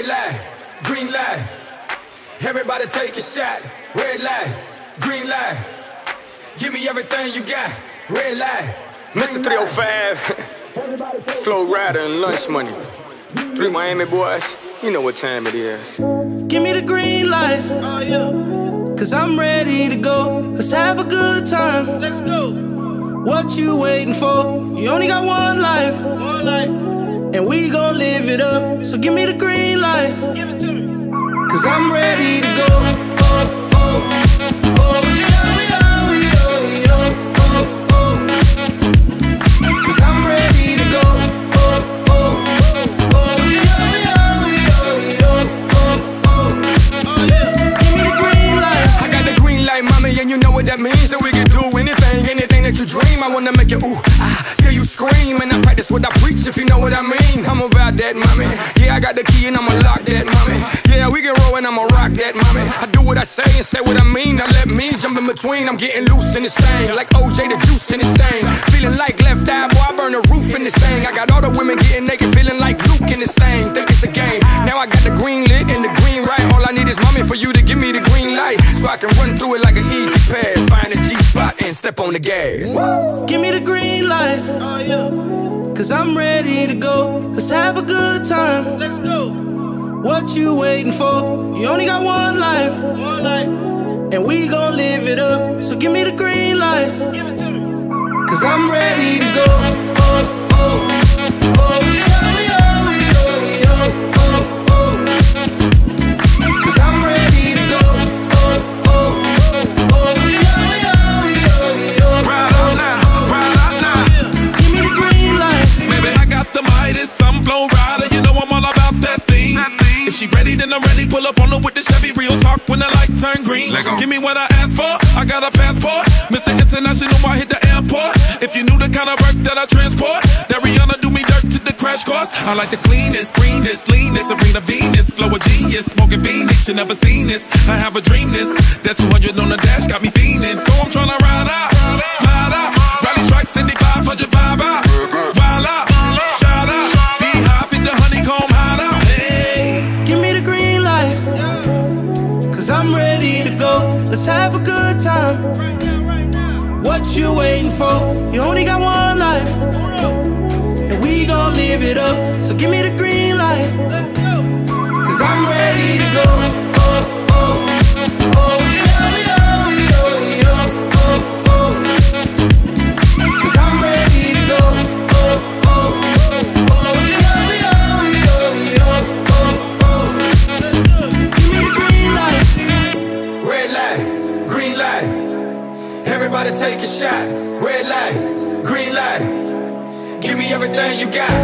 light, green light. Everybody take a shot. Red light, green light. Give me everything you got. Red light. Mr. 305, Flow Rider and Lunch Money. 3 Miami boys, you know what time it is. Give me the green light. Oh, yeah. Cause I'm ready to go. Let's have a good time. Let's go. What you waiting for? You only got one life. One life. And we gon' live it up. So give me the green light. Give it to me. Cause I'm ready to go. Oh, oh, oh, yeah, yeah, yeah, yeah. Oh, oh. Cause I'm ready to go. Oh, oh, oh, yeah, yeah, yeah, yeah. Oh, oh. Oh, yeah. Give me the green light. I got the green light, mommy, and you know what that means. That we can do anything that you dream. I wanna make you ooh, hear you scream. And I practice what I preach, if you know what I mean. I'm about that, mommy. Yeah, I got the key and I'ma lock that, mommy. Yeah, we can roll and I'ma rock that, mommy. I do what I say and say what I mean. Now let me jump in between. I'm getting loose in this thing, like OJ the juice in this thing. Feeling like left eye, boy, I burn the roof in this thing. I got all the women getting naked, feeling like Luke in this thing. Think it's a game. Now I got the green lit and the green right. All I need is mommy for you to give me the green light, so I can run through it like an easy pass. Find a G-spot and step on the gas. Give me the green light. Oh, yeah. Cause I'm ready to go. Let's have a good time. Let's go. What you waiting for? You only got one life. One life. And we gon' live it up. So give me the green light. Give it to me. Cause I'm ready to go. Oh, oh, oh, yeah, yeah, yeah, yeah. Oh, oh. Cause I'm ready to go. Oh, oh, oh, yeah, yeah, yeah, yeah. Ride out now, ride out now. Give me the green light. Baby, I got the Midas, I'm Flow Rider. You know I'm all about that thing. If she ready, then I'm ready. Pull up on her with the Chevy. Real talk when the light turn green. Give me what I asked for. I got a passport. Mr. International, I hit the airport. If you knew the kind of work that I transport, that Rihanna do me dirt to the crash course. I like the cleanest, greenest, leanest, Serena Venus, flow of genius, smoking Phoenix. You never seen this. I have a dream this. That 200 on the dash got me fiending. So I'm tryna ride out, slide out, rally stripes, 500 vibe out, wild out, shout out, beehive in the honeycomb hideout. Hey, Give me the green light. Cause I'm ready to go. Let's have a good time. Right now, right now. What you waiting for? You only got one life. Hold up. And we gon' live it up. So give me the green light. Let's go. Cause I'm ready to go. Oh, oh, oh, yeah, yeah, yeah, yeah. Oh, oh. Cause I'm ready to go. Oh, oh, oh, yeah, yeah, yeah, yeah. Oh, oh. Give me the green light. Red light, green light. Everybody take a shot. Red light, green light. Give me everything you got.